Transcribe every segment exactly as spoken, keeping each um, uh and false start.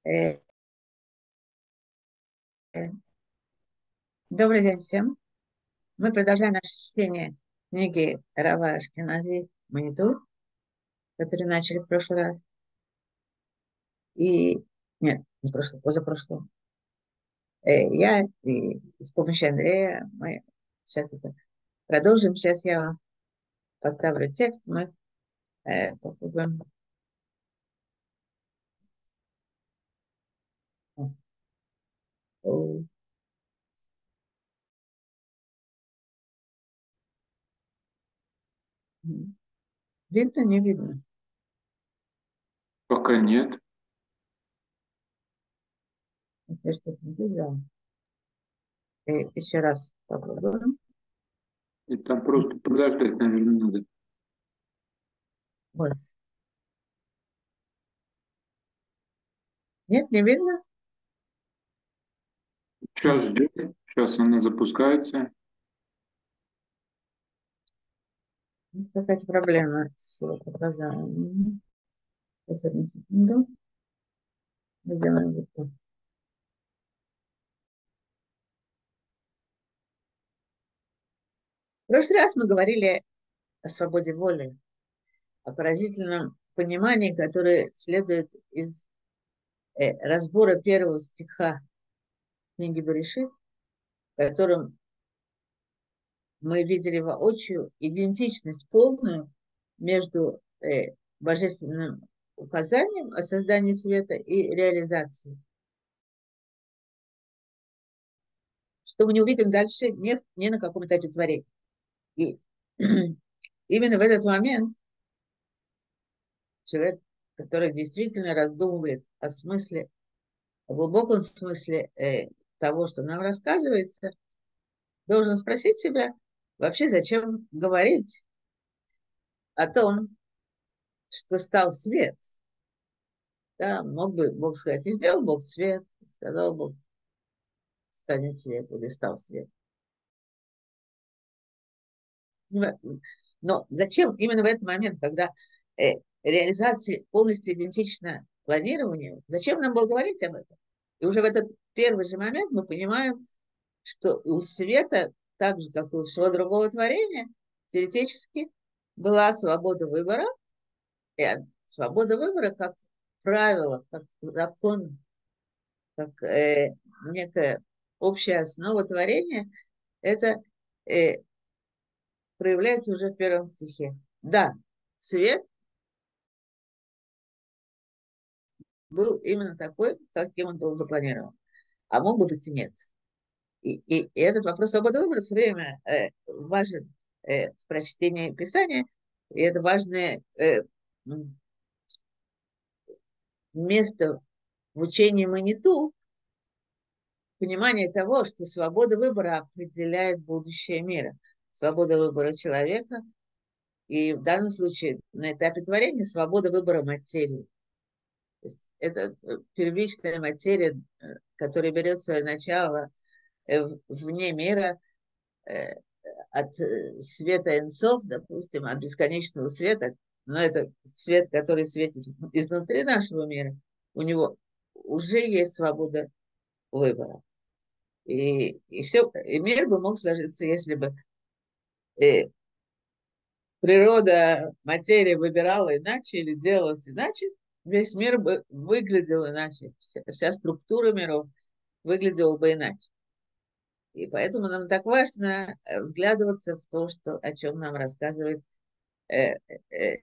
Э, э, Добрый день всем. Мы продолжаем наше чтение книги Рава Ашкенази «Манитур», которую начали в прошлый раз. И нет, не прошлый, позапрошлый. Э, Я и с помощью Андрея мы сейчас это продолжим. Сейчас я вам поставлю текст. Мы э, попробуем. О, м. Видно, не видно. Пока нет. Я что-то не видела. Э, Еще раз попробуем. И там просто подождать, наверное, надо. Вот. Нет, не видно? Сейчас ждем. Сейчас она запускается. Какая-то проблема с показанием. Сейчас, одну секунду. Мы сделаем вот так. В прошлый раз мы говорили о свободе воли, о поразительном понимании, которое следует из э, разбора первого стиха книги Берешит, в котором мы видели воочию идентичность полную между э, божественным указанием о создании света и реализацией. Что мы не увидим дальше ни, ни на каком этапе творения. И именно в этот момент человек, который действительно раздумывает о смысле, о глубоком смысле э, того, что нам рассказывается, должен спросить себя, вообще зачем говорить о том, что стал свет. Да, мог бы Бог сказать, и сделал Бог свет, сказал Бог, станет свет или стал свет. Но зачем именно в этот момент, когда э, реализация полностью идентична планированию, зачем нам было говорить об этом? И уже в этот первый же момент мы понимаем, что у света, так же, как и у всего другого творения, теоретически была свобода выбора, и свобода выбора как правило, как закон, как э, некая общая основа творения, это э, проявляется уже в первом стихе. Да, свет был именно такой, каким он был запланирован. А мог бы быть и нет. И, и, и этот вопрос свободы выбора все время э, важен э, в прочтении Писания. И это важное э, место в учении Маниту, понимание того, что свобода выбора определяет будущее мира. Свобода выбора человека и в данном случае на этапе творения свобода выбора материи. То есть это э, первичная материя, э, которая берет свое начало э, вне мира, э, от э, света энсов, допустим, от бесконечного света, но это свет, который светит изнутри нашего мира, у него уже есть свобода выбора. И, и все, и мир бы мог сложиться, если бы э, природа, материя выбирала иначе или делалась иначе, весь мир бы выглядел иначе, вся, вся структура миров выглядела бы иначе. И поэтому нам так важно э, вглядываться в то, что, о чем нам рассказывает э, э,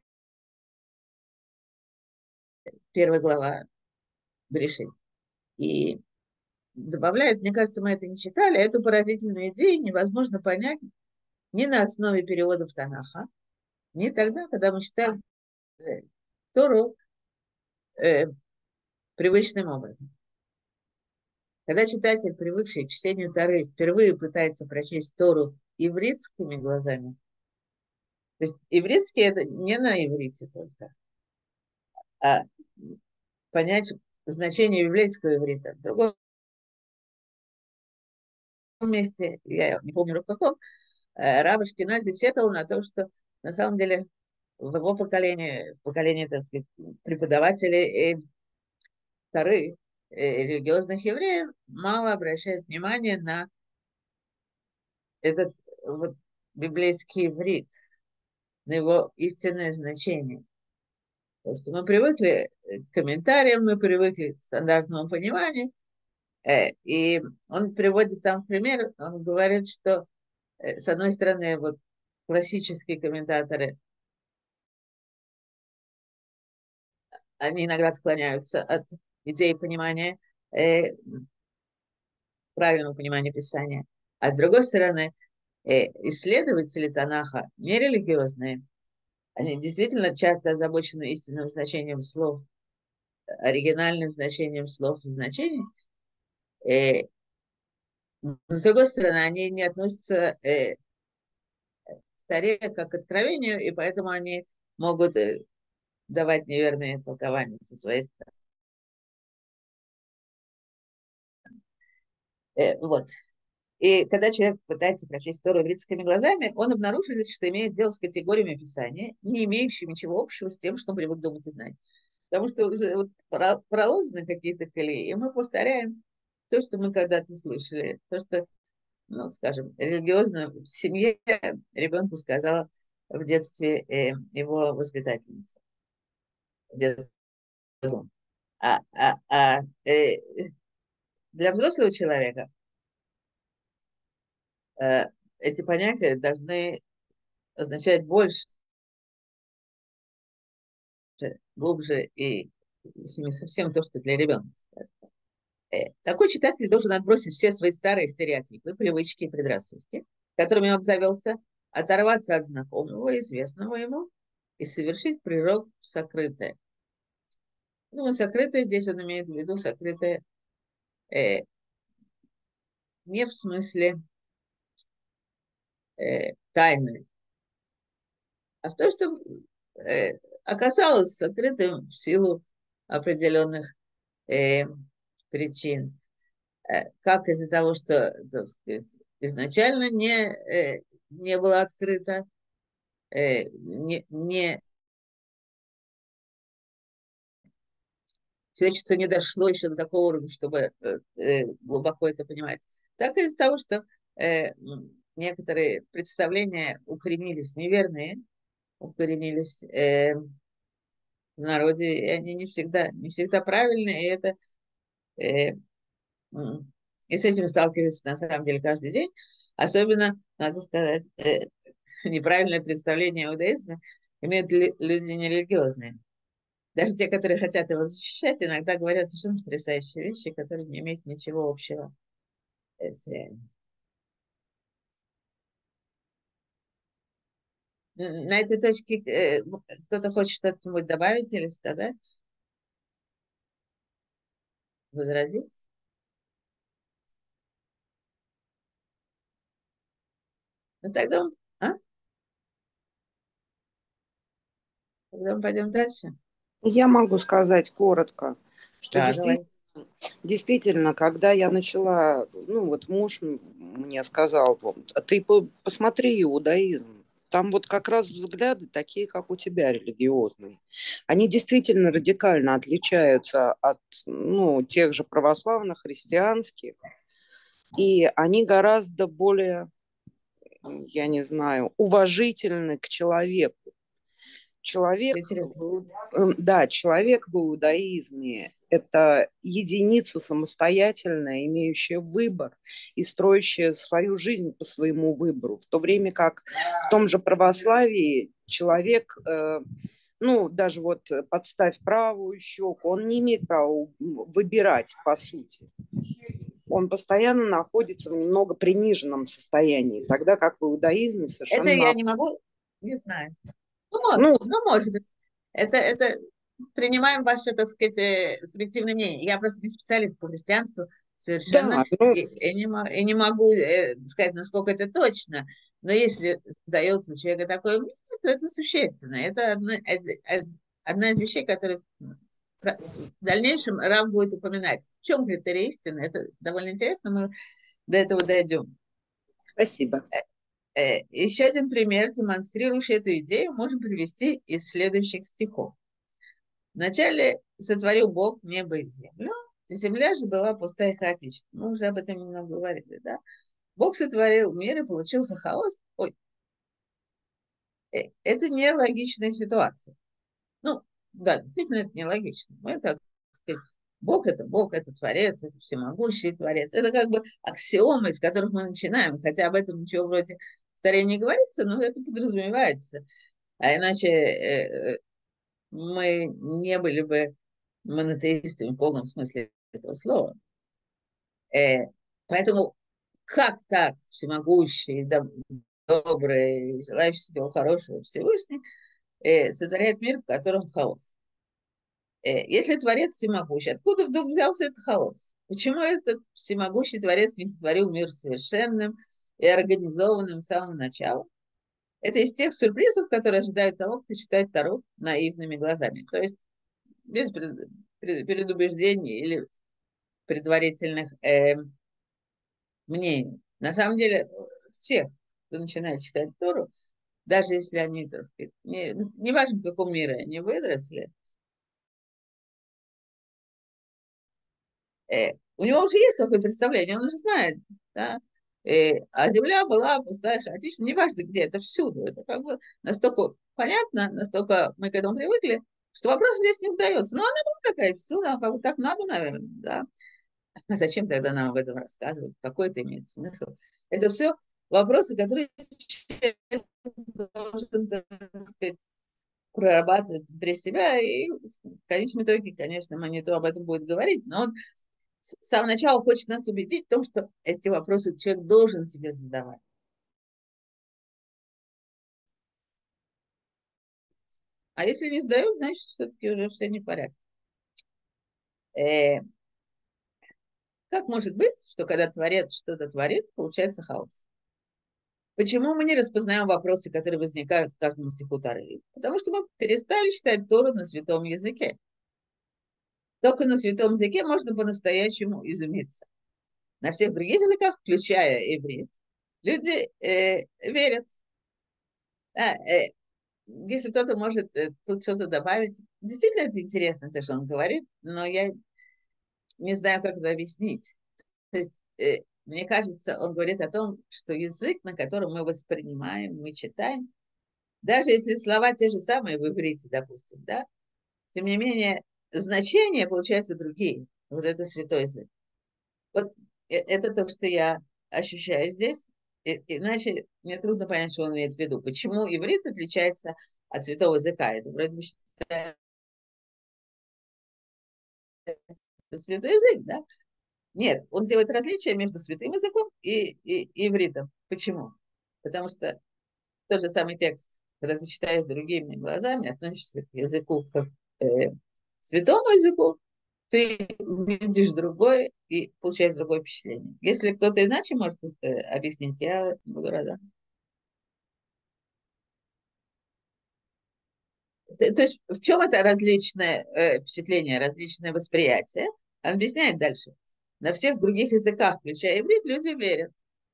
первая глава Берешит. И добавляет, мне кажется, мы это не читали, эту поразительную идею невозможно понять ни на основе переводов Танаха, ни тогда, когда мы читаем э, Тору э, привычным образом. Когда читатель, привыкший к чтению Торы, впервые пытается прочесть Тору ивритскими глазами, то есть ивритский это не на иврите только, а понять значение библейского иврита. В другом месте, я не помню в каком, э, Рав Ашкенази сетовал на то, что на самом деле в его поколении, в поколении, так сказать, преподавателей э, Торы, э, религиозных евреев мало обращают внимание на этот вот библейский иврит, на его истинное значение. Потому что мы привыкли к комментариям, мы привыкли к стандартному пониманию, э, и он приводит там пример, он говорит, что э, с одной стороны, вот классические комментаторы, они иногда отклоняются от идеи понимания, э, правильного понимания Писания. А с другой стороны, э, исследователи Танаха, нерелигиозные, они действительно часто озабочены истинным значением слов, оригинальным значением слов и значений. Э, с другой стороны, они не относятся э, к Торе как к откровению, и поэтому они могут э, давать неверные толкования со своей стороны. Э, вот. И когда человек пытается прочесть Тору еврейскими глазами, он обнаруживает, что имеет дело с категориями Писания, не имеющими ничего общего с тем, что он привык думать и знать. Потому что уже вот проложены какие-то колеи, и мы повторяем то, что мы когда-то слышали, то, что, ну, скажем, религиозно в семье ребенку сказала в детстве э, его воспитательница. В детстве. А, а, а э, для взрослого человека э, эти понятия должны означать больше, глубже и не совсем то, что для ребенка. Э, Такой читатель должен отбросить все свои старые стереотипы, привычки и предрассудки, которыми он обзавелся, оторваться от знакомого, известного ему и совершить прыжок в сокрытое. Ну, сокрытое здесь он имеет в виду сокрытое э, не в смысле э, тайны, а в том, что э, оказалось сокрытым в силу определенных э, причин. Э, как из-за того, что, так сказать, изначально не, э, не было открыто, э, не, не, человечество не дошло еще до такого уровня, чтобы э, э, глубоко это понимать, так и из-за того, что э, некоторые представления укоренились неверные, укоренились э, в народе, и они не всегда, не всегда правильные, и это э, и с этим сталкиваются на самом деле каждый день. Особенно, надо сказать, э, неправильное представление о иудаизме имеют люди нерелигиозные. Даже те, которые хотят его защищать, иногда говорят совершенно потрясающие вещи, которые не имеют ничего общего с реальностью. На этой точке э, кто-то хочет что-то добавить или сказать, возразить? Ну тогда, он- а? Тогда мы пойдем дальше. Я могу сказать коротко, что Да, действительно, давай. действительно, когда я начала, ну вот муж мне сказал, а ты посмотри иудаизм, там вот как раз взгляды такие, как у тебя, религиозные. Они действительно радикально отличаются от, ну, тех же православных, христианских, и они гораздо более, я не знаю, уважительны к человеку. Человек, Интересно. да, человек в иудаизме – это единица самостоятельная, имеющая выбор и строящая свою жизнь по своему выбору, в то время как в том же православии человек, ну, даже вот подставь правую щеку, он не имеет права выбирать, по сути. Он постоянно находится в немного приниженном состоянии, тогда как в иудаизме Это совершенно... я не могу, не знаю. Ну, может, Ну, ну, может быть. Это, это принимаем ваше, так сказать, э, субъективное мнение. Я просто не специалист по христианству совершенно, да, ну, и, и не, мо- и не могу э, сказать, насколько это точно. Но если дается у человека такое мнение, то это существенно. Это одна, од- од- одна из вещей, которые в дальнейшем Рав будет упоминать. В чем критерий истины? Это довольно интересно, мы до этого дойдем. спасибо. Э, Еще один пример, демонстрирующий эту идею, можем привести из следующих стихов. Вначале сотворил Бог небо и землю, земля же была пустая и хаотична. Мы уже об этом немного говорили, да? Бог сотворил мир и получился хаос. Ой, э, это нелогичная ситуация. Ну, да, действительно, это нелогично. Мы так сказать, Бог это Бог, это Творец, это всемогущий Творец. Это как бы аксиомы, из которых мы начинаем, хотя об этом ничего вроде в Торе не говорится, но это подразумевается. А иначе э, э, мы не были бы монотеистами в полном смысле этого слова. Э, поэтому как так всемогущий, доб- добрый, желающий всего хорошего Всевышний э, сотворяет мир, в котором хаос? Э, если Творец всемогущий, откуда вдруг взялся этот хаос? Почему этот всемогущий Творец не сотворил мир совершенным и организованным с самого начала? Это из тех сюрпризов, которые ожидают того, кто читает Тару наивными глазами. То есть без пред- пред- предубеждений или предварительных э, мнений. На самом деле, все, кто начинает читать Тору, даже если они, так сказать, не, не важно, в каком мире они выросли, э, у него уже есть какое-то представление, он уже знает, да, э, а земля была пустая, хаотичная, неважно где, это всюду, это как бы настолько понятно, настолько мы к этому привыкли, что вопрос здесь не задается. Ну, она была такая, всюду, она как бы так надо, наверное, да. А зачем тогда нам об этом рассказывать? Какой это имеет смысл? Это все вопросы, которые человек должен, так сказать, прорабатывать внутри себя. И в конечном итоге, конечно, Маниту об этом будет говорить, но он с самого начала хочет нас убедить в том, что эти вопросы человек должен себе задавать. А если не задает, значит, все-таки уже все не в порядке. Э, как может быть, что когда Творец что-то творит, получается хаос? Почему мы не распознаем вопросы, которые возникают в каждом стиху Торы? Потому что мы перестали читать Тору на святом языке. Только на святом языке можно по-настоящему изумиться. На всех других языках, включая иврит, люди э, верят. Да, э, если кто-то может э, тут что-то добавить, действительно это интересно, то, что он говорит, но я не знаю, как это объяснить. То есть, э, мне кажется, он говорит о том, что язык, на котором мы воспринимаем, мы читаем, даже если слова те же самые в иврите, допустим, да, тем не менее, значения получаются другие. Вот это святой язык. Вот э- это то, что я ощущаю здесь. И- иначе мне трудно понять, что он имеет в виду. Почему иврит отличается от святого языка? Это вроде бы считается святой язык, да? Нет, он делает различия между святым языком и, и, и ивритом. Почему? Потому что тот же самый текст, когда ты читаешь другими глазами, относишься к языку как э, святому языку, ты видишь другое и получаешь другое впечатление. Если кто-то иначе может э, объяснить, я буду рада. То, то есть в чем это различное э, впечатление, различное восприятие? Он объясняет дальше. На всех других языках, включая иврит, люди верят.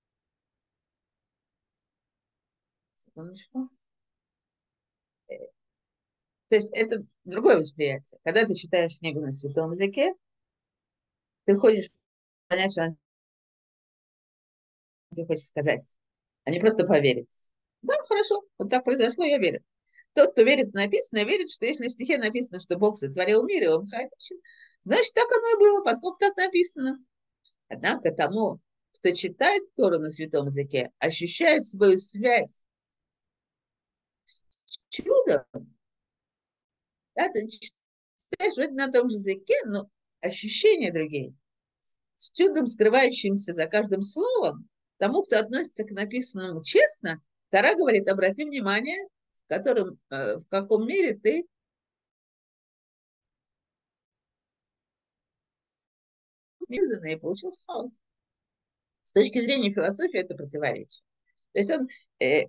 Секундочку. Э, То есть это другое восприятие. Когда ты читаешь книгу на святом языке, ты хочешь понять, что она тебе хочет сказать, а не просто поверить. Да, хорошо, вот так произошло, я верю. Тот, кто верит в написанное, верит, что если в стихе написано, что Бог сотворил мир, и он хаотичен, значит, так оно и было, поскольку так написано. Однако тому, кто читает Тору на святом языке, ощущает свою связь с чудом. Да, ты читаешь вроде на том же языке, но ощущения другие. С чудом, скрывающимся за каждым словом, тому, кто относится к написанному честно, Тора говорит, обрати внимание, в, котором, э, в каком мире ты неожиданно и получился хаос. С точки зрения философии это противоречие. То есть он, э,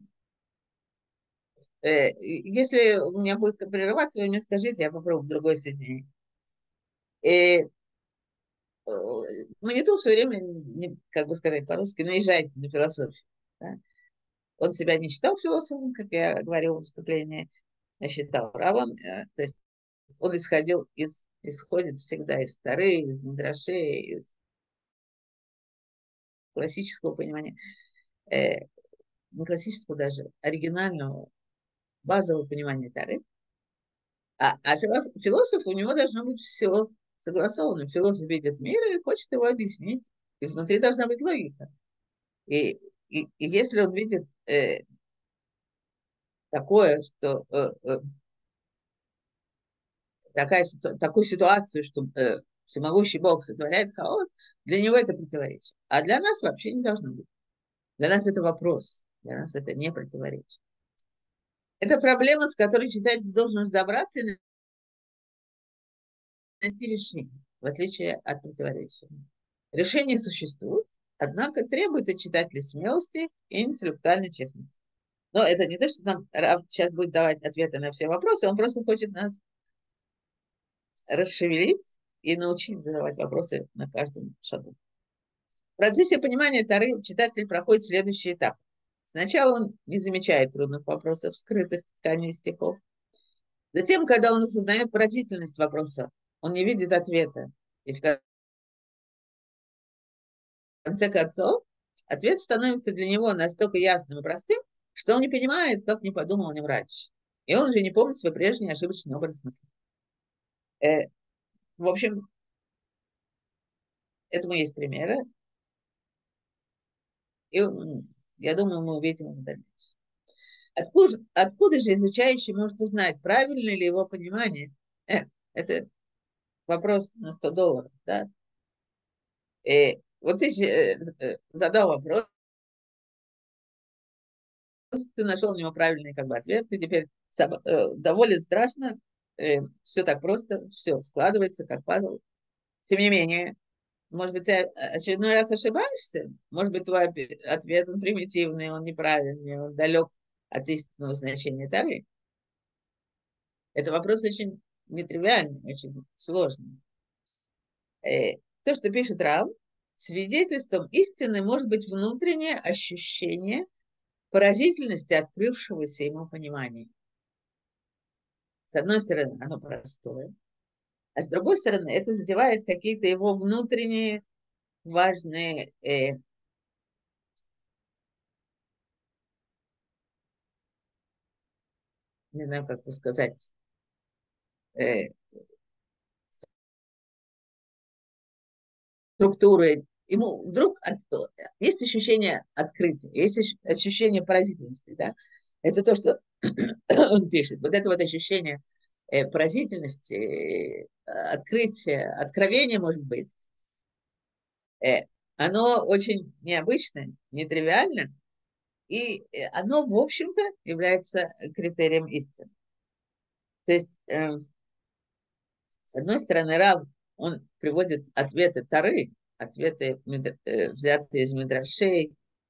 э, если у меня будет прерываться, вы мне скажите, я попробую другое соединение. И э, Маниту все время, не, как бы сказать по-русски, наезжает на философию. Да? Он себя не считал философом, как я говорила в выступлении, я считал равом, э, то есть он исходил из исходит всегда из Торы, из Мидрашей, из классического понимания, э, не классического даже, оригинального, базового понимания Торы. А, а философ, философ, у него должно быть все согласовано. Философ видит мир и хочет его объяснить. И внутри должна быть логика. И, и, и если он видит э, такое, что э, э, такая, ситу- такую ситуацию, что э, всемогущий Бог сотворяет хаос, для него это противоречие. А для нас вообще не должно быть. Для нас это вопрос. Для нас это не противоречие. Это проблема, с которой читатель должен разобраться и найти решение, в отличие от противоречия. Решение существует, однако требует от читателя смелости и интеллектуальной честности. Но это не то, что нам Рав сейчас будет давать ответы на все вопросы, он просто хочет нас расшевелить и научить задавать вопросы на каждом шагу. В процессе понимания Торы читатель проходит следующий этап. Сначала он не замечает трудных вопросов, скрытых в ткани стихов. Затем, когда он осознает поразительность вопроса, он не видит ответа. И в конце концов, ответ становится для него настолько ясным и простым, что он не понимает, как не подумал о нем раньше. И он уже не помнит свой прежний ошибочный образ смысла. Э, в общем, этому есть примеры. И я думаю, мы увидим их дальше. Откуда, откуда же изучающий может узнать, правильно ли его понимание? Э, это вопрос на сто долларов. Да? И вот ты э, э, задал вопрос, ты нашел у него правильный как бы, ответ, ты теперь сам, э, доволен, страшно, э, все так просто, все складывается как пазл. Тем не менее, может быть, ты очередной раз ошибаешься, может быть, твой ответ он примитивный, он неправильный, он далек от истинного значения Торы. Это вопрос очень нетривиальный, очень сложный. Э, то, что пишет Рав, свидетельством истины может быть внутреннее ощущение поразительности открывшегося ему понимания. С одной стороны, оно простое, а с другой стороны, это задевает какие-то его внутренние важные э, не знаю, как это сказать, э, структуры. Ему вдруг от, есть ощущение открытия, есть ощущение поразительности, да? Это то, что он пишет. Вот это вот ощущение э, поразительности, э, открытия, откровения, может быть, э, оно очень необычное, нетривиально, и э, оно, в общем-то, является критерием истины. То есть, э, с одной стороны, Рав, он приводит ответы Торы, ответы, э, взятые из Мидрашей,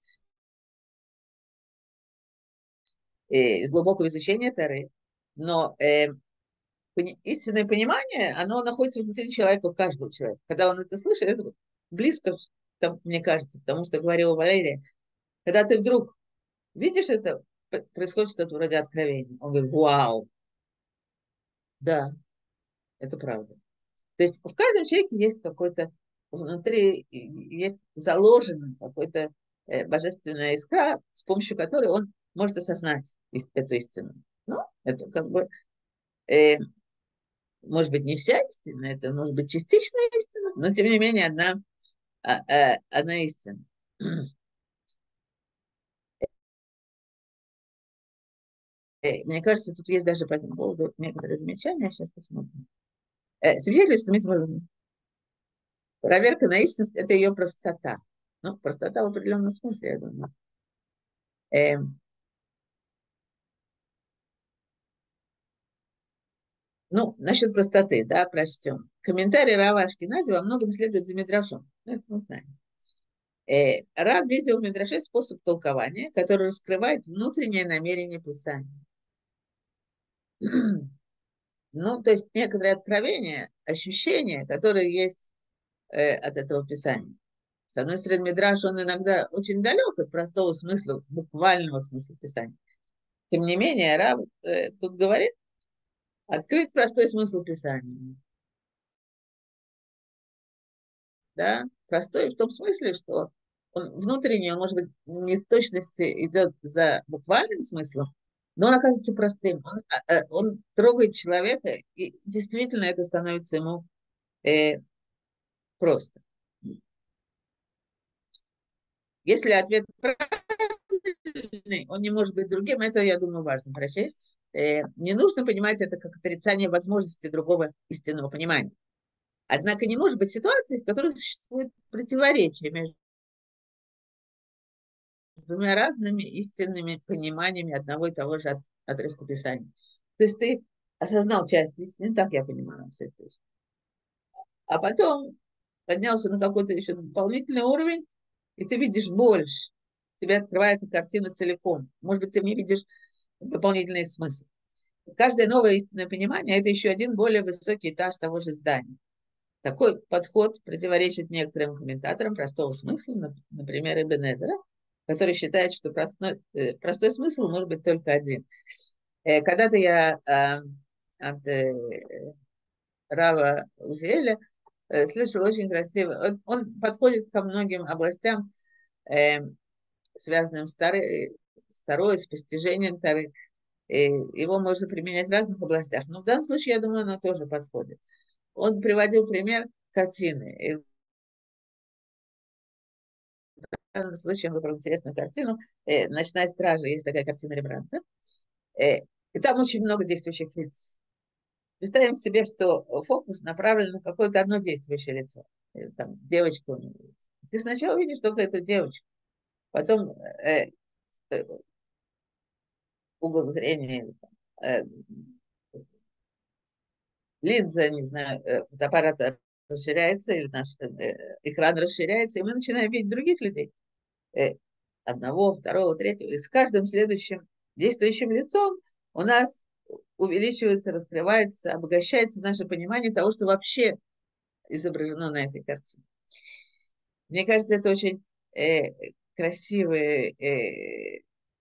э, из глубокого изучения Торы, но э, пони- истинное понимание, оно находится внутри человека, у каждого человека. Когда он это слышит, это близко, там, мне кажется, потому что говорила Валерия, когда ты вдруг видишь это, п- происходит что-то вроде откровения. Он говорит, вау, да, это правда. То есть в каждом человеке есть какой-то внутри, есть заложенный какой-то э, божественная искра, с помощью которой он может осознать ис- эту истину. Ну, это как бы, э, может быть, не вся истина, это может быть частичная истина, но тем не менее одна, а, а, одна истина. Э, Мне кажется, тут есть даже по этому поводу некоторые замечания, сейчас посмотрим. Э, Свидетельство, проверка на истинность– это ее простота. Ну, простота в определенном смысле, я думаю. Эм, Ну, насчет простоты, да, прочтем. Комментарий Рава Ашкенази во многом следует за Мидрашом. Ну, это мы знаем. Э, Рав видел в Мидраше способ толкования, который раскрывает внутреннее намерение Писания. Ну, то есть некоторые откровения, ощущения, которые есть э, от этого Писания. С одной стороны, Мидраш, он иногда очень далек от простого смысла, буквального смысла Писания. Тем не менее, Рав э, тут говорит, открыть простой смысл Писания. да, простой в том смысле, что он внутренне, он, может быть, не в точности идет за буквальным смыслом, но он оказывается простым. Он, а, а, он трогает человека, и действительно это становится ему э, просто. Если ответ правильный, он не может быть другим, это, я думаю, важно прочесть. Э, не нужно понимать это как отрицание возможности другого истинного понимания. Однако не может быть ситуации, в которой существует противоречие между двумя разными истинными пониманиями одного и того же от, отрывка Писания. То есть ты осознал часть истины, так я понимаю все это. А потом поднялся на какой-то еще дополнительный уровень, и ты видишь больше. Тебе открывается картина целиком. Может быть, ты не видишь дополнительный смысл. Каждое новое истинное понимание – это еще один более высокий этаж того же здания. Такой подход противоречит некоторым комментаторам простого смысла, например, Ибн Эзра, который считает, что простой, простой смысл может быть только один. Когда-то я э, от э, Рава Узиэля э, слышал очень красиво. Он, он подходит ко многим областям, э, связанным с Торой, с, Торой, с постижением Торы. И его можно применять в разных областях. Но в данном случае, я думаю, оно тоже подходит. Он приводил пример картины. И в данном случае он выбрал интересную картину. Э, «Ночная стража», есть такая картина Рембрандта. Э, и там очень много действующих лиц. Представим себе, что фокус направлен на какое-то одно действующее лицо. Или, там, девочку у него есть. Ты сначала видишь только эту девочку. Потом э, э, угол зрения, э, линза, не знаю, э, фотоаппарат расширяется, или наш э, экран расширяется, и мы начинаем видеть других людей. Э, одного, второго, третьего. И с каждым следующим действующим лицом у нас увеличивается, раскрывается, обогащается наше понимание того, что вообще изображено на этой картине. Мне кажется, это очень э, красивый, э,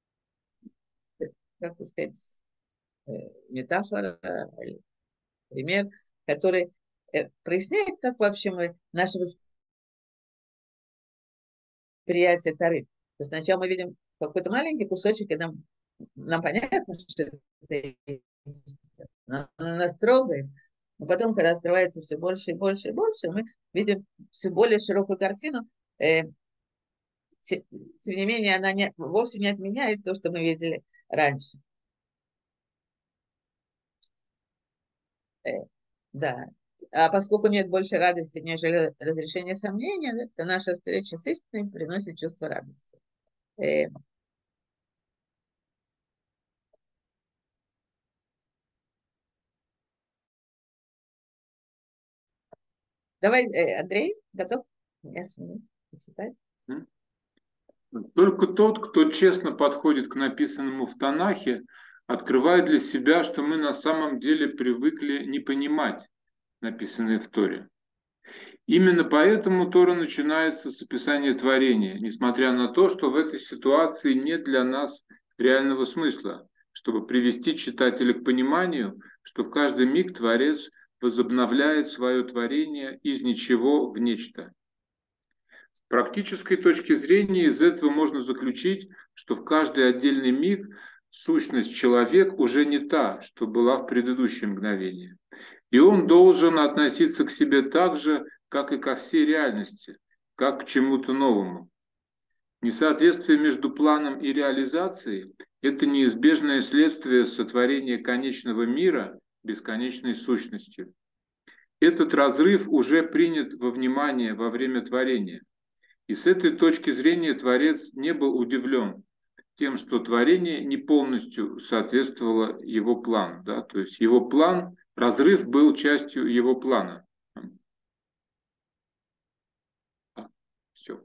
как сказать, э, метафора, э, пример, который э, проясняет, как вообще мы, наше восприятие Торы. То есть сначала мы видим какой-то маленький кусочек, и нам, нам понятно, что это нас трогает. Но потом, когда открывается все больше и больше и больше, мы видим все более широкую картину. Э, тем, тем не менее, она не, вовсе не отменяет то, что мы видели раньше. Э, да. А поскольку нет больше радости, нежели разрешение сомнения, да, то наша встреча с истиной приносит чувство радости. Э, давай, э, Андрей, готов? Я смогу почитать. Только тот, кто честно подходит к написанному в Танахе, открывает для себя, что мы на самом деле привыкли не понимать написанное в Торе. Именно поэтому Тора начинается с описания творения, несмотря на то, что в этой ситуации нет для нас реального смысла, чтобы привести читателя к пониманию, что в каждый миг Творец возобновляет свое творение из ничего в нечто. С практической точки зрения из этого можно заключить, что в каждый отдельный миг сущность человека уже не та, что была в предыдущее мгновение. И он должен относиться к себе так же, как и ко всей реальности, как к чему-то новому. Несоответствие между планом и реализацией – это неизбежное следствие сотворения конечного мира бесконечной сущностью. Этот разрыв уже принят во внимание во время творения. И с этой точки зрения Творец не был удивлен тем, что творение не полностью соответствовало его плану. Да? То есть его план, разрыв был частью его плана. Все.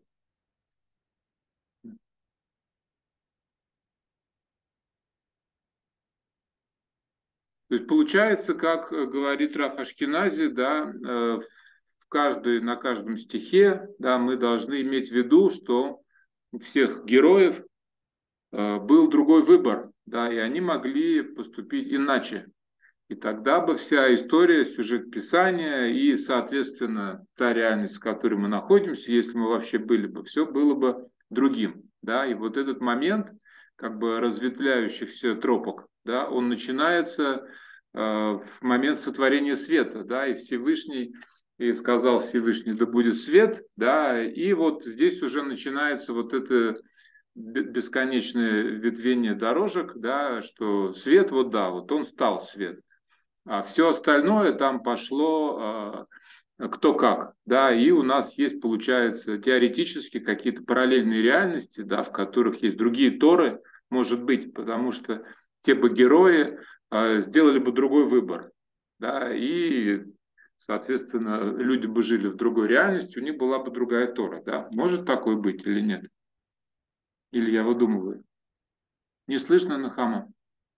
То есть получается, как говорит Раф Ашкенази, да, в каждой, на каждом стихе, да, мы должны иметь в виду, что у всех героев был другой выбор, да, и они могли поступить иначе. И тогда бы вся история, сюжет Писания и, соответственно, та реальность, в которой мы находимся, если мы вообще были бы, все было бы другим. Да? И вот этот момент как бы разветвляющихся тропок, да, он начинается э, в момент сотворения света, да, и Всевышний, и сказал Всевышний, да будет свет, да, и вот здесь уже начинается вот это бесконечное ветвение дорожек, да, что свет, вот да, вот он стал свет. А все остальное там пошло э, кто как, да, и у нас есть, получается, теоретически какие-то параллельные реальности, да, в которых есть другие торы, может быть, потому что те бы герои э, сделали бы другой выбор, да, и, соответственно, люди бы жили в другой реальности, у них была бы другая тора, да, может такое быть или нет? Или я выдумываю? Не слышно, Нахама?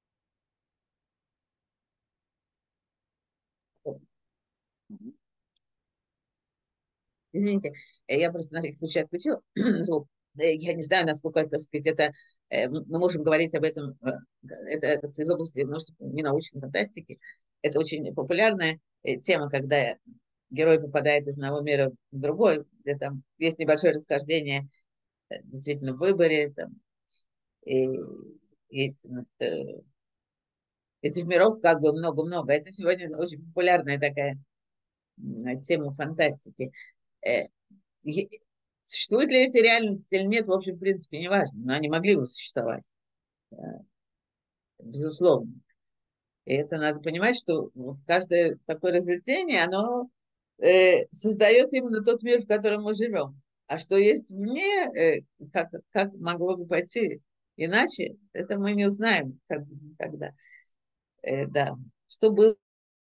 Извините, э, я просто на всякий случай отключил звук. Э, Я не знаю, насколько, это, так сказать, это, э, мы можем говорить об этом, э, это, это из области, может, не научной фантастики. Это очень популярная э, тема, когда герой попадает из одного мира в другой, где там есть небольшое расхождение э, действительно в выборе, там, и, и эти, э, этих миров как бы много-много. Это сегодня очень популярная такая м, тема фантастики. Э, е- Существуют ли эти реальности или нет, в общем, в принципе, не важно, но они могли бы существовать, э, безусловно. И это надо понимать, что вот каждое такое развлечение, оно э, создает именно тот мир, в котором мы живем. А что есть вне, э, как, как могло бы пойти иначе, это мы не узнаем как бы никогда. Э, да. Что было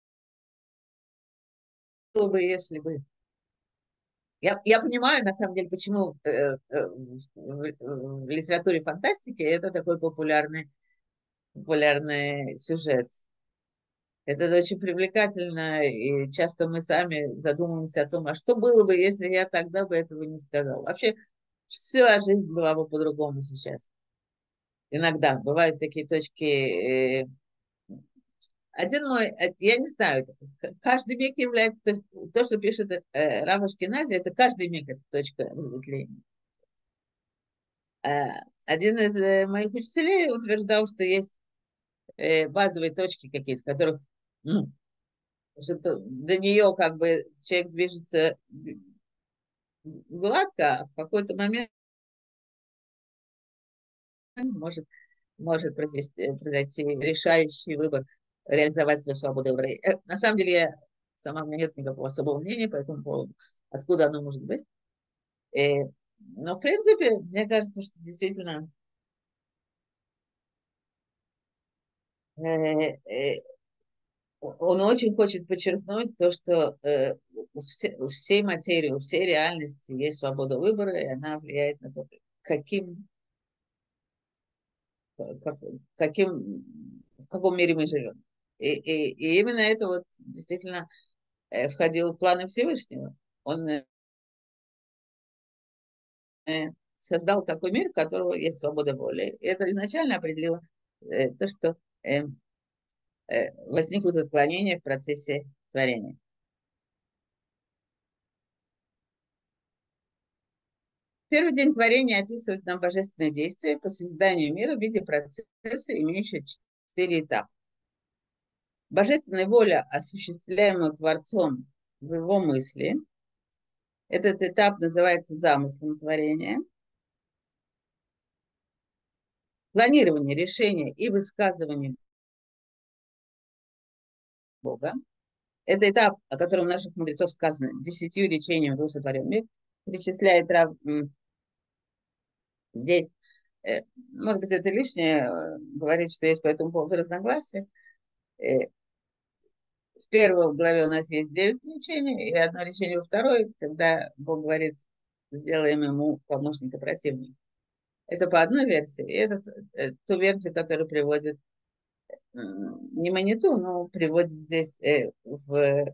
бы, если бы. Я, я понимаю, на самом деле, почему э, э, в, в- в литературе фантастики это такой популярный, популярный сюжет. Это очень привлекательно, и часто мы сами задумываемся о том, а что было бы, если я тогда бы этого не сказал. Вообще, вся жизнь была бы по-другому сейчас. Иногда бывают такие точки. э, Один мой, э, я не знаю, это к- каждый миг является, то, есть то, что пишет э, Рав Ашкенази, это каждый миг это точка разветвления. Э, Один из э, моих учителей утверждал, что есть э, базовые точки какие-то, в которых ну, что до нее как бы человек движется гладко, а в какой-то момент может, может произвести, произойти решающий выбор, реализовать свою свободу выбора. Э, На самом деле, я сама, у меня нет никакого особого мнения по этому поводу, откуда оно может быть. Э, Но, в принципе, мне кажется, что действительно э, э, он очень хочет подчеркнуть то, что э, у, все- у всей материи, у всей реальности есть свобода выбора, и она влияет на то, каким, как- каким, в каком мире мы живем. И, и, и именно это вот действительно э, входило в планы Всевышнего. Он э, э, создал такой мир, у которого есть свобода воли. И это изначально определило э, то, что э, э, возникнут отклонения в процессе творения. Первый день творения описывает нам божественное действие по созданию мира в виде процесса, имеющего четыре этапа. Божественная воля, осуществляемая Творцом в его мысли. Этот этап называется замыслом творения. Планирование, решение и высказывание Бога. Это этап, о котором у наших мудрецов сказано, десятью речениями был сотворен мир. Перечисляет Рав здесь. э, Может быть, это лишнее, э, говорить, что есть по этому поводу разногласия. Э, В первой главе у нас есть девять речений, и одно речение во второй, когда Бог говорит, сделаем ему помощника противника. Это по одной версии. И это э, ту версию, которую приводит м, не Маниту, но приводит здесь э, в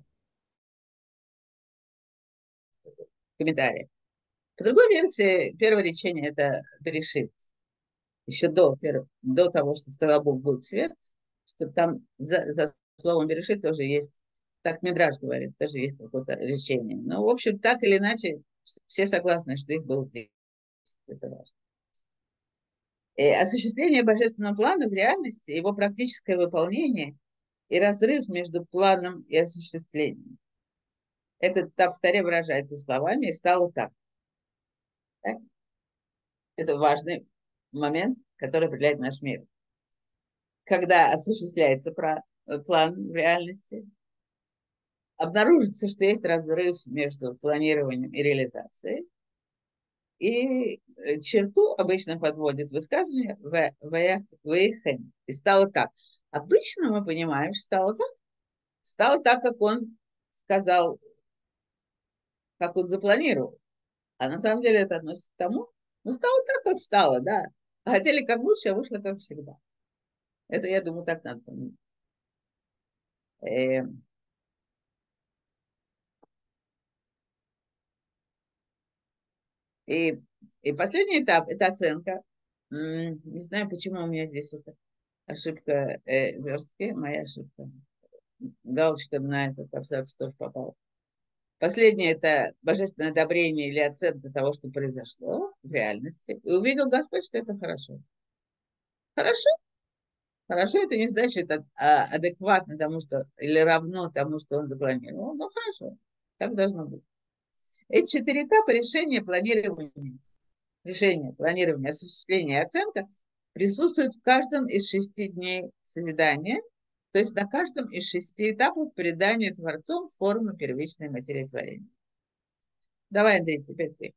комментарии. По другой версии, первое речение это Берешит. Еще до, перв- до того, что сказал Бог, будет свет, что там за, за словом Берешит тоже есть, так Мидраш говорит, тоже есть какое-то решение. Но, в общем, так или иначе, все согласны, что их было десять. Это важно. И осуществление божественного плана в реальности, его практическое выполнение и разрыв между планом и осуществлением. Это в Торе выражается словами, и стало так. Так? Это важный момент, который определяет наш мир. Когда осуществляется план в реальности, обнаружится, что есть разрыв между планированием и реализацией, и черту обычно подводит высказывание «вэйхэн». И стало так. Обычно мы понимаем, что стало так. Стало так, как он сказал, как он запланировал. А на самом деле это относится к тому, ну, стало так, как стало, да. А хотели как лучше, а вышло как всегда. Это, я думаю, так надо понимать. Э, И, и последний этап– это оценка. М, Не знаю, почему у меня здесь эта ошибка э, верстки, моя ошибка. Галочка на этот абзац тоже попала. Последнее– это божественное одобрение или оценка того, что произошло в реальности. И увидел Господь, что это хорошо. Хорошо? Хорошо, это не значит а, а, адекватно тому, что, или равно тому, что он запланировал. Ну, хорошо, так должно быть. Эти четыре этапа решения, планирования, решения, планирования, осуществления и оценка присутствуют в каждом из шести дней созидания, то есть на каждом из шести этапов передания Творцом формы первичной материи творения. Давай, Андрей, теперь ты.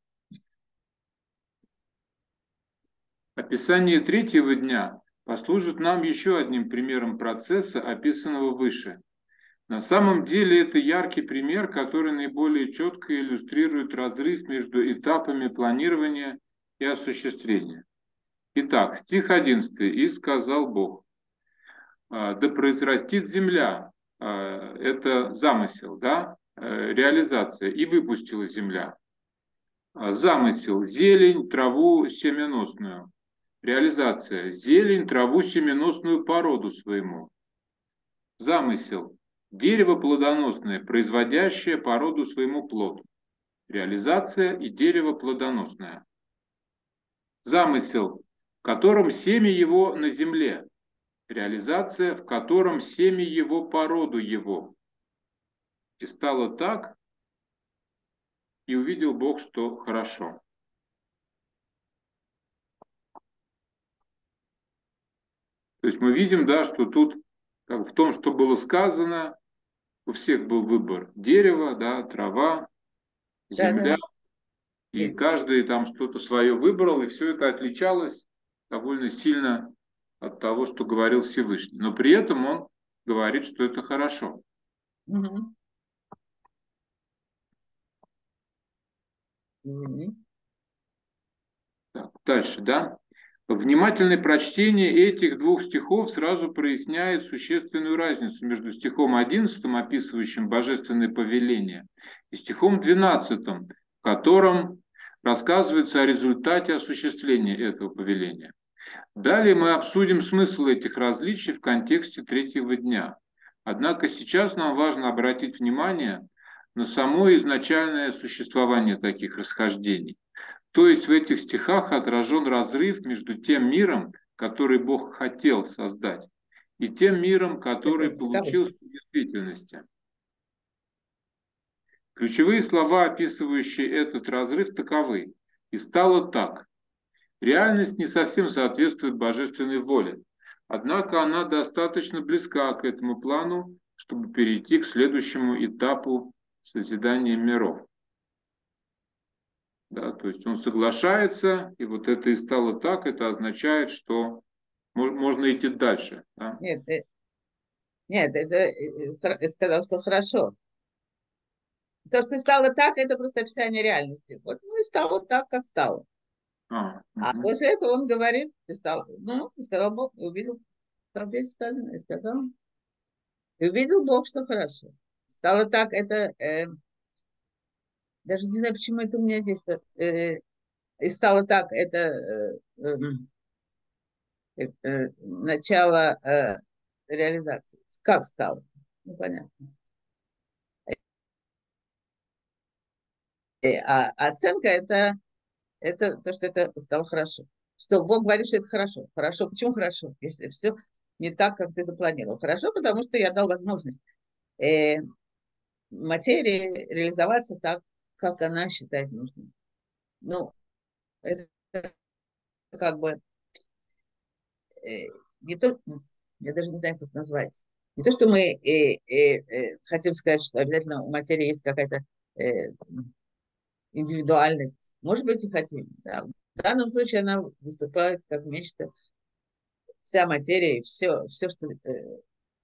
Описание третьего дня послужит нам еще одним примером процесса, описанного выше. На самом деле это яркий пример, который наиболее четко иллюстрирует разрыв между этапами планирования и осуществления. Итак, стих одиннадцатый. «И сказал Бог, да произрастит земля», это замысел, да, реализация, «и выпустила земля». Замысел – зелень, траву семеносную. Реализация – зелень, траву семеносную породу своему. Замысел – дерево плодоносное, производящее породу своему плод. Реализация и дерево плодоносное. Замысел, в котором семя его на земле. Реализация, в котором семя его породу его. И стало так, и увидел Бог, что хорошо. То есть мы видим, да, что тут как в том, что было сказано, у всех был выбор дерева, да, трава, земля, Да, да. и каждый там что-то свое выбрал, и все это отличалось довольно сильно от того, что говорил Всевышний. Но при этом он говорит, что это хорошо. Угу. Угу. Так, дальше, да. Внимательное прочтение этих двух стихов сразу проясняет существенную разницу между стихом одиннадцатым, описывающим божественное повеление, и стихом двенадцатым, в котором рассказывается о результате осуществления этого повеления. Далее мы обсудим смысл этих различий в контексте третьего дня. Однако сейчас нам важно обратить внимание на само изначальное существование таких расхождений. То есть в этих стихах отражен разрыв между тем миром, который Бог хотел создать, и тем миром, который Это в получился кавычках. в действительности. Ключевые слова, описывающие этот разрыв, таковы. «И стало так». Реальность не совсем соответствует божественной воле, однако она достаточно близка к этому плану, чтобы перейти к следующему этапу созидания миров. Да, то есть он соглашается, и вот это и стало так, это означает, что можно идти дальше. Да? Нет, э, нет, это э, хор- э, сказал, что хорошо. То, что стало так, это просто описание реальности. Вот, ну и стало так, как стало. А, А угу. после этого он говорит, и стал, ну, и сказал Бог, и увидел, как здесь сказано, и сказал, и увидел Бог, что хорошо. Стало так, это, э, даже не знаю, почему это у меня здесь, э, и стало так, это э, эм, э, э, начало э, реализации. Как стало? Ну, понятно. Э, А оценка это, это то, что это стало хорошо. Что Бог говорит, что это хорошо. Хорошо. Почему хорошо? Если все не так, как ты запланировал. Хорошо, потому что я дал возможность э, материи реализоваться так, как она считает нужным. Ну, это как бы э, не то, я даже не знаю, как это назвать. Не то, что мы э, э, э, хотим сказать, что обязательно у материи есть какая-то э, индивидуальность. Может быть, и хотим. Да. В данном случае она выступает как нечто, вся материя, все, все что э,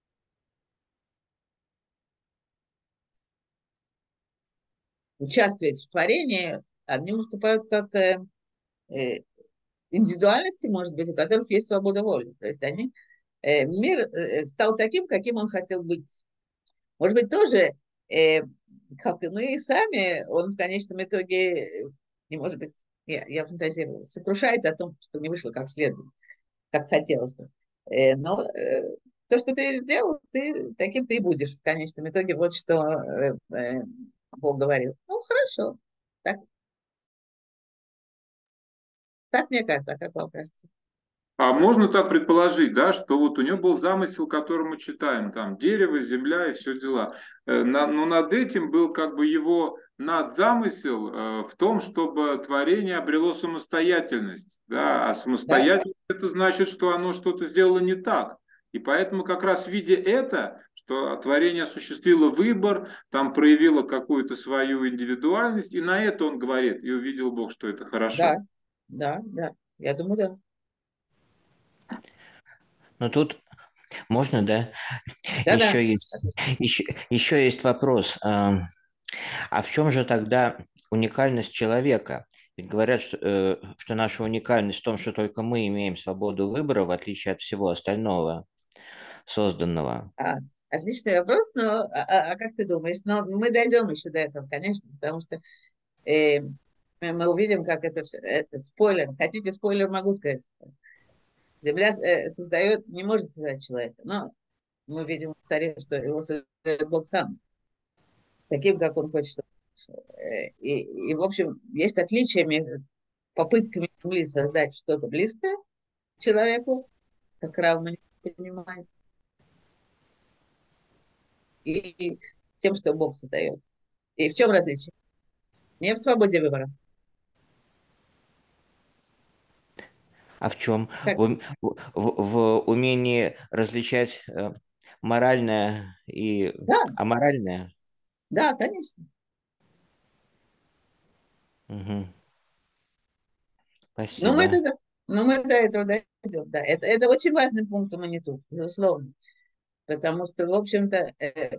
участвует в творении, они выступают как э, э, индивидуальности, может быть, у которых есть свобода воли. То есть они, э, мир э, стал таким, каким он хотел быть. Может быть, тоже, э, как и мы сами, он в конечном итоге, э, не может быть, я, я фантазирую, сокрушается о том, что не вышло как следует, как хотелось бы. Э, но э, то, что ты сделал, ты таким ты и будешь в конечном итоге. Вот что э, э, Бог говорил. Ну, хорошо. Так, так мне кажется, а как вам кажется? А можно так предположить, да, что вот у него был замысел, который мы читаем, там дерево, земля и все дела. Э, на- Но над этим был как бы его надзамысел э, в том, чтобы творение обрело самостоятельность. Да? А Да, самостоятельность это значит, что оно что-то сделало не так. И поэтому как раз видя это, что творение осуществило выбор, там проявило какую-то свою индивидуальность, и на это он говорит, и увидел Бог, что это да, хорошо. да, да. Я думаю, да. Но тут можно, да? Да-да. Еще есть, еще, еще есть вопрос. А а в чем же тогда уникальность человека? Ведь говорят, что, э, что наша уникальность в том, что только мы имеем свободу выбора, в отличие от всего остального созданного. А, отличный вопрос, но а, а- а как ты думаешь? Но мы дойдем еще до этого, конечно, потому что э, мы мы увидим, как это все. Это спойлер. Хотите спойлер, могу сказать. Земля э, создает, не может создать человека, но мы видим в Таре, что его создает Бог сам, таким, как он хочет. Э, И, и, в общем, есть отличие между попытками Земли создать что-то близкое человеку, как равно не понимает, и тем, что Бог создает. И в чем различие? Не в свободе выбора. А в чем? Как? В, в- в умении различать э, моральное и Да, аморальное? да, конечно. Мгм. Но мы, Спасибо. это, но мы до этого дойдем. Да. Это, это очень важный пункт у безусловно. Потому что, в общем-то, э,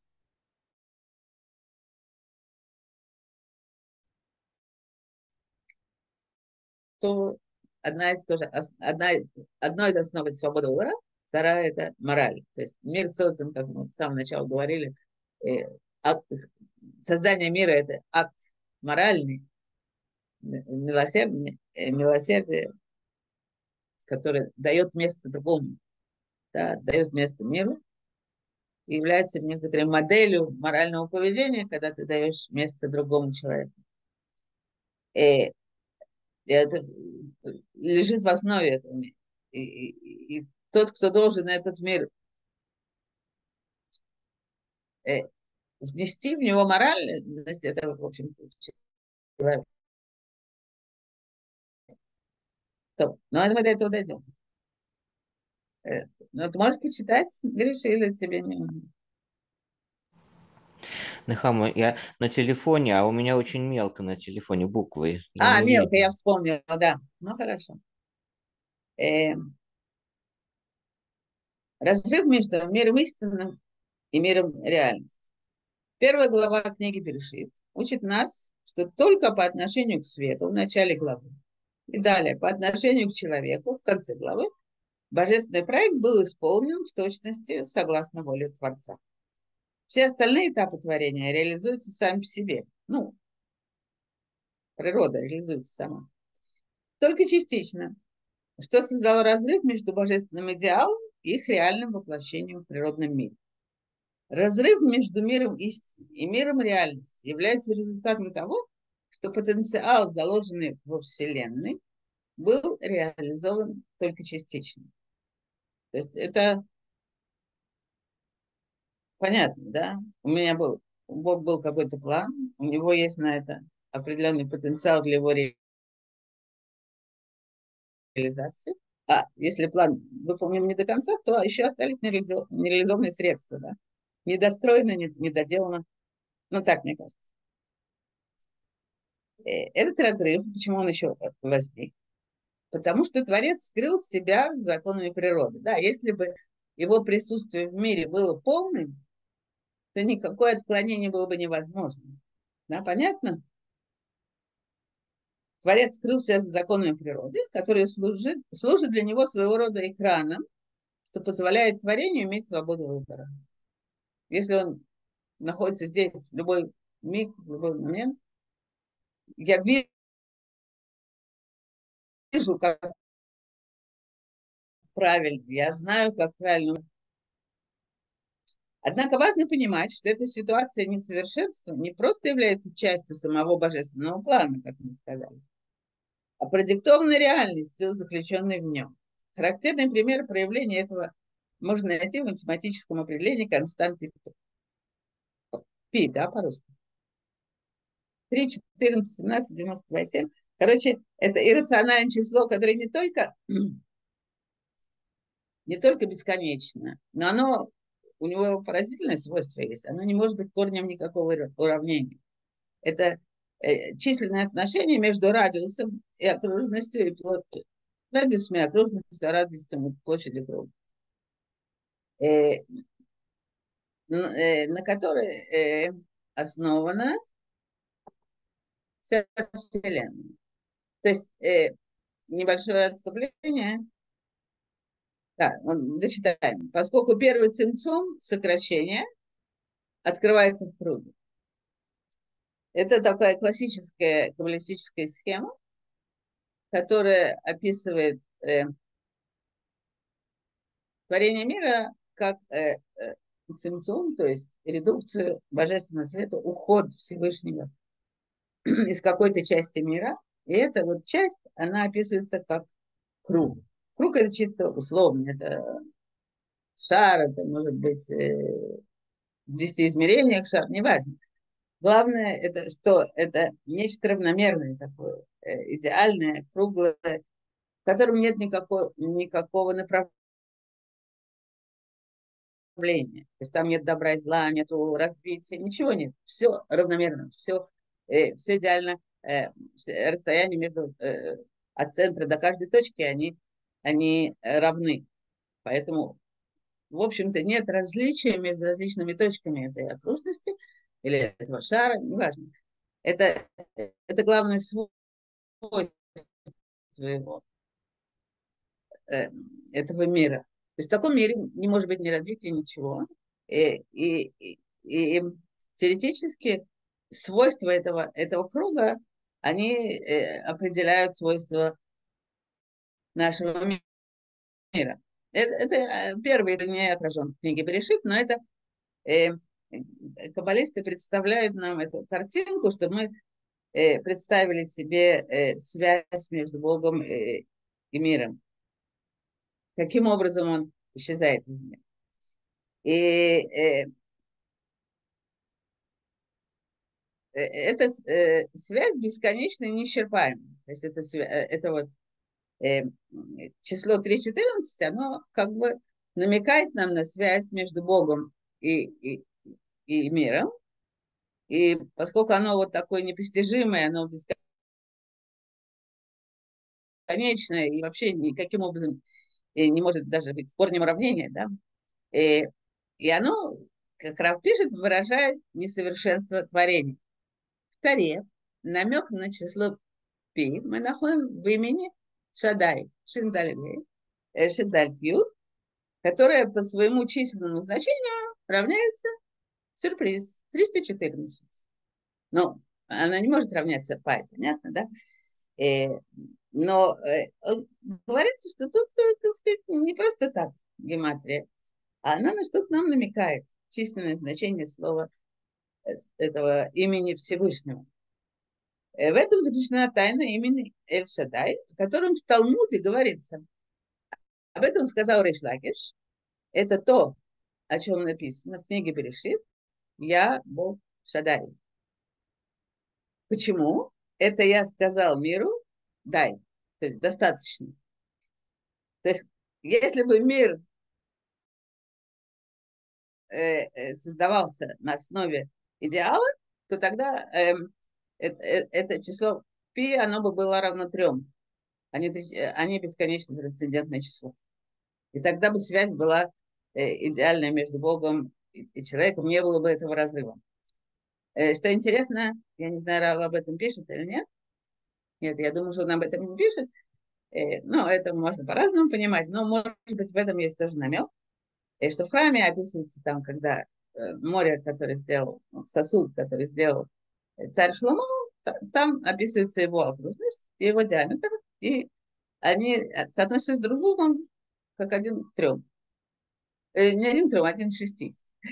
то одна из, тоже, ос- одна из, одно из основ это свобода выбора, вторая это мораль. То есть мир создан, как мы с самого начала говорили, э, акт- создание мира это акт моральный, м- милосердный, э, милосердие, который дает место другому, да, дает место миру, и является некоторой моделью морального поведения, когда ты даешь место другому человеку. И это лежит в основе этого мира. И, и- и тот, кто должен этот мир э, внести в него моральность, это, в общем, человек. То, но это мы до этого дойдем. Э, Ну, ты можешь почитать, Гриша, или тебе не надо? Нахама, я на телефоне, а у меня очень мелко на телефоне буквы. Я А, не мелко, вижу. я вспомнила, да. Ну, хорошо. Э, разрыв между миром истинным и миром реальности. Первая глава книги Берешит учит нас, что только по отношению к свету в начале главы и далее по отношению к человеку в конце главы божественный проект был исполнен в точности согласно воле Творца. Все остальные этапы творения реализуются сами по себе. Ну, природа реализуется сама. Только частично, что создало разрыв между божественным идеалом и их реальным воплощением в природном мире. Разрыв между миром истины и миром реальности является результатом того, что потенциал, заложенный во Вселенной, был реализован только частично. То есть это понятно, да? У меня был, у Бога был какой-то план, у него есть на это определенный потенциал для его реализации. А если план выполнен не до конца, то еще остались нереализованные средства, да? Недостроено, недоделано. Ну, так мне кажется. Этот разрыв, почему он еще возник? Потому что Творец скрыл себя с законами природы. Да, если бы его присутствие в мире было полным, то никакое отклонение было бы невозможно. Да, понятно? Творец скрыл себя за законами природы, которые служат, служат для него своего рода экраном, что позволяет творению иметь свободу выбора. Если он находится здесь в любой миг, в любой момент, я вижу, как правильно, я знаю, как правильно. Однако важно понимать, что эта ситуация несовершенства не просто является частью самого божественного плана, как мы сказали, а продиктованной реальностью, заключенной в нем. Характерный пример проявления этого можно найти в математическом определении константы π, да, по-русски. три, четырнадцать, семнадцать, девяносто два, семь. Короче, это иррациональное число, которое не только, не только бесконечно, но оно, у него поразительное свойство есть. Оно не может быть корнем никакого уравнения. Это э, численное отношение между радиусом и окружностью, и площадью. Радиусом и окружностью, а радиусом и площадью круга. Э, э, на которой э, основана вся Вселенная. То есть э, небольшое отступление. Да, дочитаем. Поскольку первый цимцум, сокращение, открывается в круге. Это такая классическая каббалистическая схема, которая описывает э, творение мира как э, э, цимцум, то есть редукцию божественного света, уход Всевышнего из какой-то части мира. И эта вот часть, она описывается как круг. Круг это чисто условно, это шар, это может быть э, в десяти измерениях шар, неважно. Главное, это что это нечто равномерное такое, э, идеальное, круглое, в котором нет никакого, никакого направления. То есть там нет добра и зла, нет развития, ничего нет. Все равномерно, все, э, все идеально. Э, расстояние между э, от центра до каждой точки, они, они равны. Поэтому, в общем-то, нет различия между различными точками этой окружности или этого шара, неважно. Это, это главное свойство его, э, этого мира. То есть в таком мире не может быть ни развития, ничего. И, и, и, и теоретически свойства этого, этого круга, они э, определяют свойства нашего мира. Это, это первый, это не отражен в книге Берешит, но это э, каббалисты представляют нам эту картинку, чтобы мы э, представили себе э, связь между Богом э, и миром. Каким образом он исчезает из мира. И э, эта э, связь бесконечно неисчерпаема. То есть это, это вот э, число три четырнадцать, оно как бы намекает нам на связь между Богом и, и, и миром. И поскольку оно вот такое непостижимое, оно бесконечное и вообще никаким образом не может даже быть корнем уравнения, да, и, и оно, как Рав пишет, выражает несовершенство творения. В Таре намек на число пи мы находим в имени Шадай, Шиндальгей, Шиндальтью, которое по своему численному значению равняется, сюрприз, триста четырнадцать. Но она не может равняться пай, понятно, да? Э, но э, говорится, что тут, так сказать, не просто так гематрия, а она на что-то нам намекает. численное значение слова этого имени Всевышнего. В этом заключена тайна имени Эль-Шадай, о котором в Талмуде говорится. Об этом сказал Рейш Лакиш. Это то, о чем написано в книге Берешит. Я Бог Шадай. Почему? Это я сказал миру, дай. То есть достаточно. То есть если бы мир э, э, создавался на основе идеала, то тогда э, это, э, это число пи, оно бы было равно трем. Они, они бесконечно трансцендентное число. И тогда бы связь была э, идеальная между Богом и, и человеком, не было бы этого разрыва. Э, что интересно, я не знаю, Рав об этом пишет или нет. Нет, я думаю, что он об этом не пишет. Э, ну, это можно по-разному понимать, но, может быть, в этом есть тоже намек. И что в храме описывается там, когда э, море, который сделал, сосуд, который сделал царь Шломо, там описывается его окружность, его диаметр, и они соотносятся друг с другом как один к трем. Э, не один к трем, один к шести.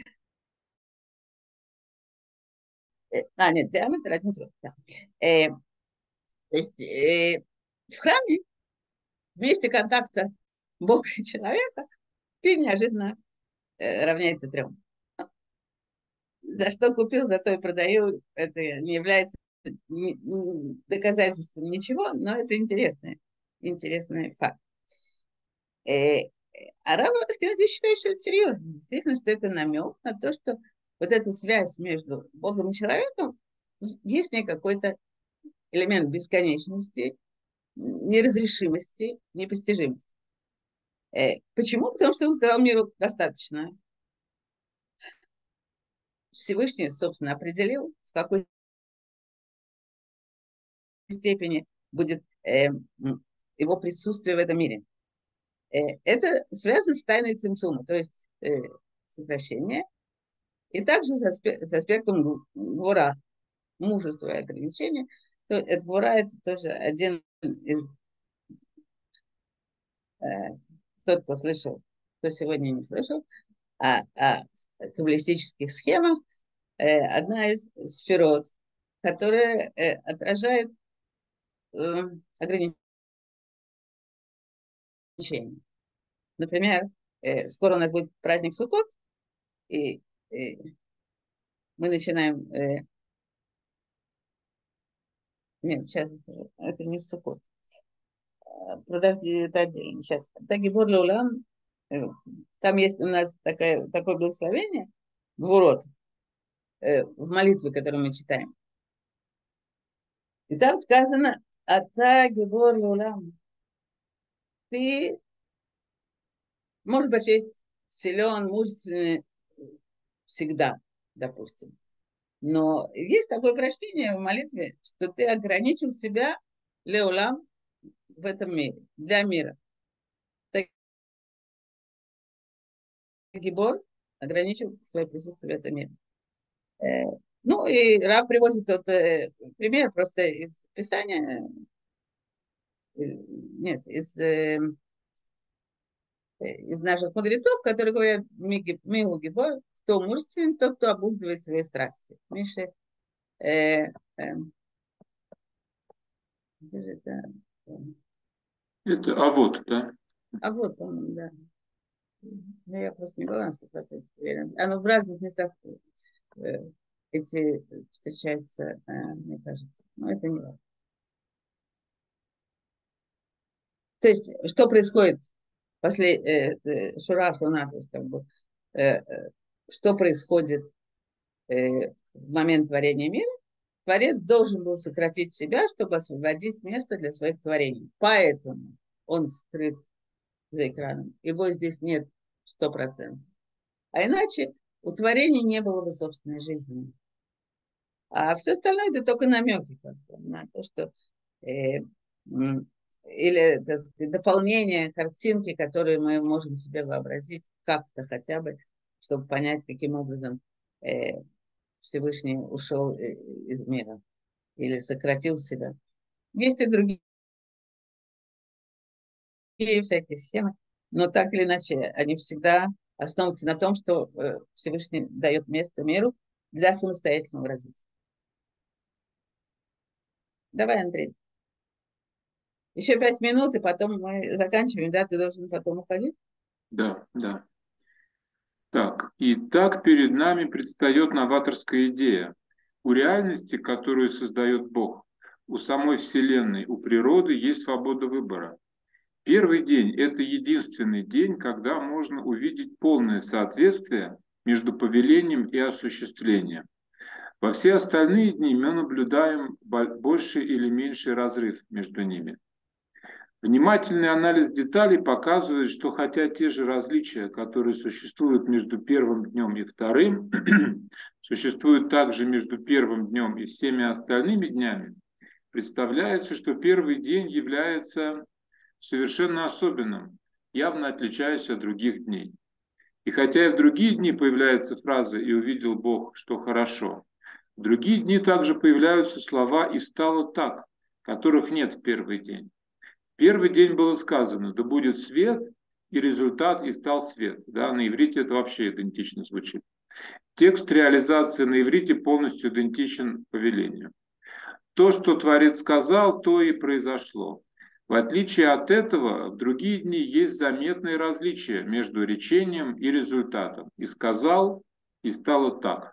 Э, а, нет, диаметр один к трем. Да. Э, то есть э, в храме в месте контакта Бога и человека пи неожиданно э, равняется трем. За что купил, за то и продаю. Это не является доказательством ничего, но это интересный, интересный факт. Э, а Рав Ашкенази считает, что это серьезно. Действительно, что это намек на то, что вот эта связь между Богом и человеком, есть в ней какой-то элемент бесконечности, неразрешимости, непостижимости. Э, почему? Потому что он сказал миру достаточно. Всевышний, собственно, определил, в какой степени будет э, его присутствие в этом мире. Э, это связано с тайной цимсума, то есть э, сокращение, и также с, аспе- с аспектом гвора, мужества и ограничения. То, это гвора — это тоже один из... Э, тот, кто слышал, кто сегодня не слышал, о, о каббалистических схемах, э, одна из сферот, которая э, отражает э, ограничения. Например, э, скоро у нас будет праздник Суккот, и, и мы начинаем... Э, нет, сейчас, это не в Суккот. Подожди, это отдельно. Сейчас. Тагибор Леулам, э, там есть у нас такое, такое благословение, Гвурот, э, в молитве, которую мы читаем. И там сказано Ата Гибор Леулам. Ты можешь быть силен, мужественный всегда, допустим. Но есть такое прочтение в молитве, что ты ограничил себя леулам в этом мире, для мира. Так, Гибор ограничил свое присутствие в этом мире. Э, ну и Рав приводит тот э, пример просто из Писания, э, нет, из, э, из наших мудрецов, которые говорят Мигу Гибор, кто мужественен, тот, кто обуздывает свои страсти. Миша, э, э, где же это? Это, а вот, да. А вот, по-моему, да. Ну, я просто не была на сто процентов уверена. Оно в разных местах э, эти встречаются, э, мне кажется. Но это не важно. То есть, что происходит после э, э, Шура Хуна, то есть, как бы, э, э, что происходит э, в момент творения мира? Творец должен был сократить себя, чтобы освободить место для своих творений. Поэтому он скрыт за экраном. Его здесь нет сто процентов. А иначе у творений не было бы собственной жизни. А все остальное это только намеки на то, что э, или так сказать, дополнение картинки, которые мы можем себе вообразить как-то хотя бы, чтобы понять, каким образом э, Всевышний ушел из мира или сократил себя. Есть и другие всякие схемы, но так или иначе они всегда основываться на том, что э, Всевышний дает место миру для самостоятельного развития. Давай, Андрей. Еще пять минут, и потом мы заканчиваем, да? Ты должен потом уходить? Да, да. Так, и так перед нами предстает новаторская идея. У реальности, которую создает Бог, у самой Вселенной, у природы есть свобода выбора. Первый день – это единственный день, когда можно увидеть полное соответствие между повелением и осуществлением. Во все остальные дни мы наблюдаем больший или меньший разрыв между ними. Внимательный анализ деталей показывает, что хотя те же различия, которые существуют между первым днем и вторым, существуют также между первым днем и всеми остальными днями, представляется, что первый день является совершенно особенным, явно отличаясь от других дней. И хотя и в другие дни появляется фраза «и увидел Бог, что хорошо», в другие дни также появляются слова «и стало так», которых нет в первый день. В первый день было сказано «да будет свет», и результат «и стал свет». Да, на иврите это вообще идентично звучит. Текст реализации на иврите полностью идентичен повелению. То, что Творец сказал, то и произошло. В отличие от этого, в другие дни есть заметные различия между речением и результатом. «И сказал, и стало так».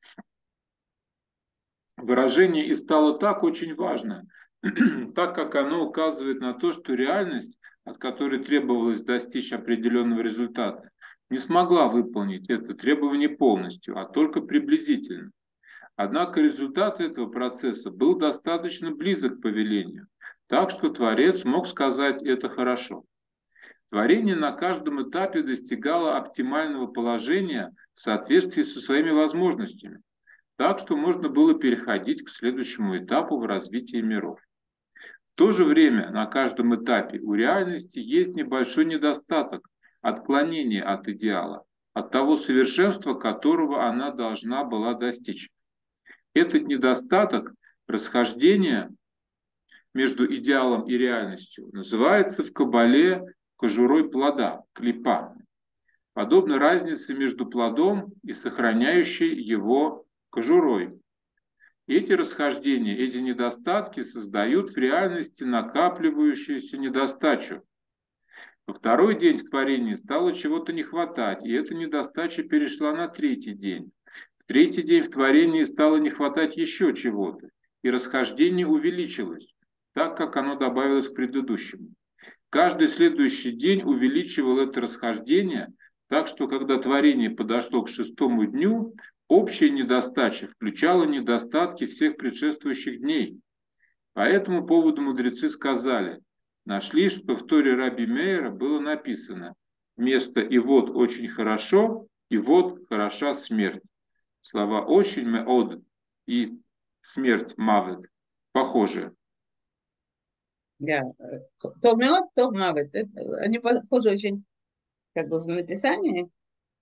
Выражение «и стало так» очень важно, так как оно указывает на то, что реальность, от которой требовалось достичь определенного результата, не смогла выполнить это требование полностью, а только приблизительно. Однако результат этого процесса был достаточно близок к повелению, так что Творец мог сказать это хорошо. Творение на каждом этапе достигало оптимального положения в соответствии со своими возможностями, так что можно было переходить к следующему этапу в развитии миров. В то же время на каждом этапе у реальности есть небольшой недостаток, отклонение от идеала, от того совершенства, которого она должна была достичь. Этот недостаток, расхождение между идеалом и реальностью, называется в Кабале кожурой плода, клипа. Подобно разнице между плодом и сохраняющей его кожурой. Эти расхождения, эти недостатки создают в реальности накапливающуюся недостачу. Во второй день в творении стало чего-то не хватать, и эта недостача перешла на третий день. В третий день в творении стало не хватать еще чего-то, и расхождение увеличилось, так как оно добавилось к предыдущему. Каждый следующий день увеличивал это расхождение, так что когда творение подошло к шестому дню, общая недостача включала недостатки всех предшествующих дней. По этому поводу мудрецы сказали, нашли, что в Торе Раби Меира было написано вместо «и вот очень хорошо», «и вот хороша смерть». Слова «очень» меод и «смерть» мавет похожи. Да. Тов меод, тов мавет. Они похожи очень как бы в написании.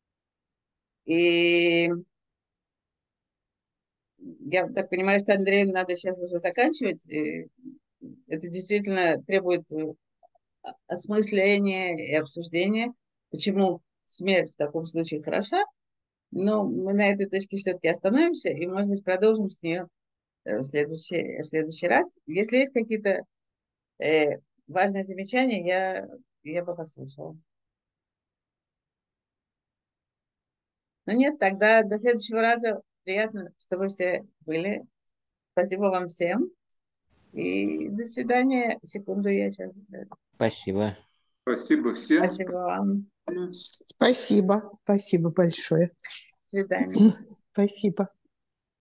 И я так понимаю, что Андрею надо сейчас уже заканчивать. И это действительно требует осмысления и обсуждения, почему смерть в таком случае хороша. Но мы на этой точке все-таки остановимся и, может быть, продолжим с нее в следующий, в следующий раз. Если есть какие-то э, важные замечания, я, я бы послушала. Ну нет, тогда до следующего раза. Приятно, что вы все были. Спасибо вам всем. И до свидания. Секунду, я сейчас. Спасибо. Спасибо всем. Спасибо вам. Спасибо. Спасибо большое. До свидания. Спасибо.